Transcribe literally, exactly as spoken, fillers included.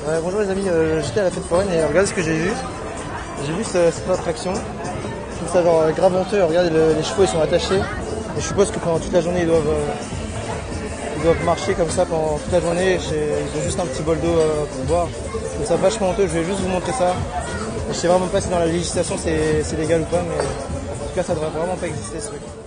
Ouais, bonjour les amis, euh, j'étais à la fête foraine et regardez ce que j'ai vu. J'ai vu ce- cette attraction. Je trouve ça genre euh, grave honteux. Regardez, le- les chevaux ils sont attachés. Et je suppose que pendant toute la journée ils doivent, euh, ils doivent marcher comme ça pendant toute la journée. Ils ont juste un petit bol d'eau euh, pour boire. Je trouve ça vachement honteux. Je vais juste vous montrer ça. Je sais vraiment pas si dans la législation c'est c'est légal ou pas, mais en tout cas ça devrait vraiment pas exister ce truc.